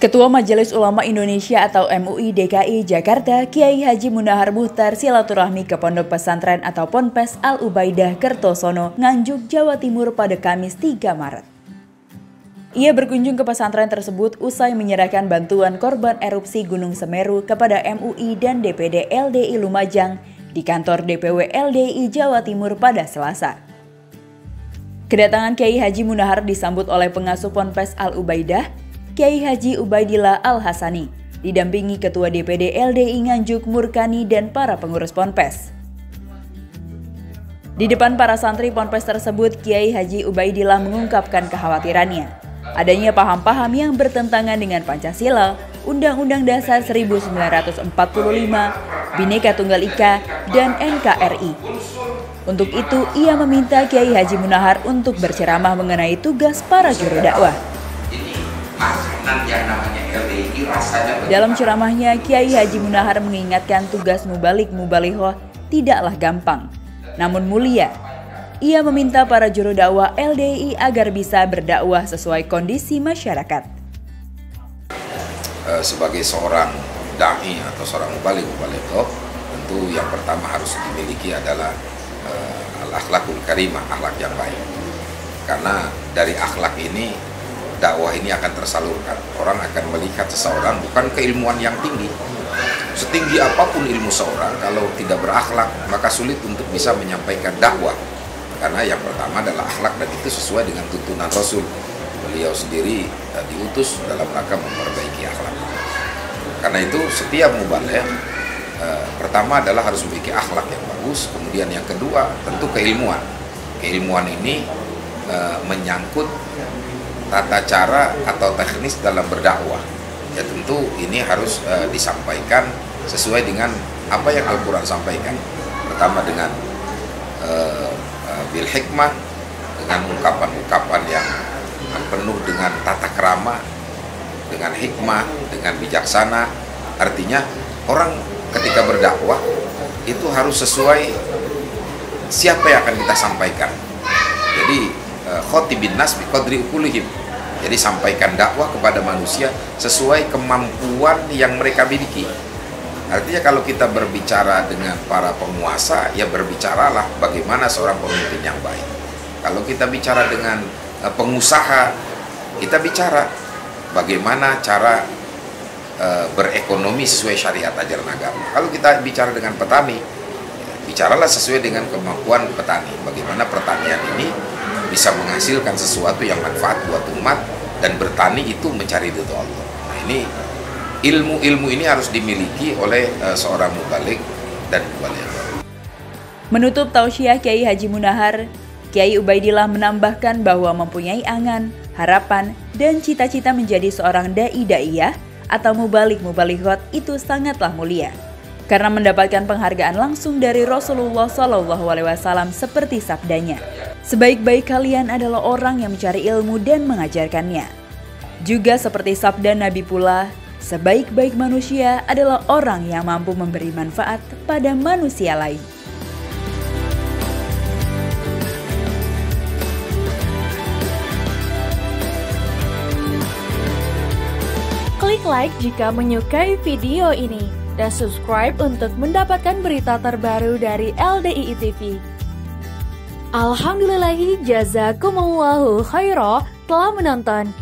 Ketua Majelis Ulama Indonesia atau MUI DKI Jakarta, Kiai Haji Munahar Muhtar silaturahmi ke Pondok Pesantren atau Ponpes Al-Ubaidah Kertosono, Nganjuk, Jawa Timur pada Kamis 3 Maret. Ia berkunjung ke pesantren tersebut usai menyerahkan bantuan korban erupsi Gunung Semeru kepada MUI dan DPD LDI Lumajang di kantor DPW LDI Jawa Timur pada Selasa. Kedatangan Kiai Haji Munahar disambut oleh pengasuh Ponpes Al-Ubaidah, Kiai Haji Ubaidillah Al-Hasani, didampingi Ketua DPD LDI Nganjuk Murkani dan para pengurus Ponpes. Di depan para santri Ponpes tersebut, Kiai Haji Ubaidillah mengungkapkan kekhawatirannya adanya paham-paham yang bertentangan dengan Pancasila, Undang-Undang Dasar 1945, Bhinneka Tunggal Ika, dan NKRI. Untuk itu, ia meminta Kiai Haji Munahar untuk berceramah mengenai tugas para juru dakwah. Dalam ceramahnya, Kiai Haji Munahar mengingatkan tugas mubalik-mubalighoh tidaklah gampang, namun mulia. Ia meminta para juru dakwah LDI agar bisa berdakwah sesuai kondisi masyarakat. Sebagai seorang dai atau seorang mubalik-mubalighoh, tentu yang pertama harus dimiliki adalah al-akhlakul karimah, akhlak yang baik. Karena dari akhlak ini dakwah ini akan tersalurkan. Orang akan melihat seseorang bukan keilmuan yang tinggi. Setinggi apapun ilmu seorang, kalau tidak berakhlak, maka sulit untuk bisa menyampaikan dakwah. Karena yang pertama adalah akhlak, dan itu sesuai dengan tuntunan Rasul. Beliau sendiri diutus dalam rangka memperbaiki akhlak. Karena itu setiap mubaligh pertama adalah harus memiliki akhlak yang bagus. Kemudian yang kedua tentu keilmuan. Keilmuan ini menyangkut tata cara atau teknis dalam berdakwah. Ya tentu ini harus disampaikan sesuai dengan apa yang Al-Quran sampaikan. Pertama dengan bil hikmah, dengan ungkapan-ungkapan yang penuh dengan tata krama, dengan hikmah, dengan bijaksana. Artinya orang ketika berdakwah itu harus sesuai siapa yang akan kita sampaikan. Jadi khotibin nas bi qadri uqulihim. Jadi sampaikan dakwah kepada manusia sesuai kemampuan yang mereka miliki. Artinya kalau kita berbicara dengan para penguasa, ya berbicaralah bagaimana seorang pemimpin yang baik. Kalau kita bicara dengan pengusaha, kita bicara bagaimana cara berekonomi sesuai syariat ajaran agama. Kalau kita bicara dengan petani, bicaralah sesuai dengan kemampuan petani. Bagaimana pertanian ini bisa menghasilkan sesuatu yang manfaat buat umat, dan bertani itu mencari ridho Allah. Nah, ini ilmu ini harus dimiliki oleh seorang mubalik dan mubalighah. Menutup tausiah Kiai Haji Munahar, Kiai Ubaidillah menambahkan bahwa mempunyai angan, harapan, dan cita-cita menjadi seorang dai-daiyah atau mubalik-mubalighot itu sangatlah mulia. Karena mendapatkan penghargaan langsung dari Rasulullah SAW seperti sabdanya, sebaik-baik kalian adalah orang yang mencari ilmu dan mengajarkannya. Juga seperti sabda Nabi pula, sebaik-baik manusia adalah orang yang mampu memberi manfaat pada manusia lain. Klik like jika menyukai video ini dan subscribe untuk mendapatkan berita terbaru dari LDII TV. Alhamdulillahi jazakumullahu khairah telah menonton.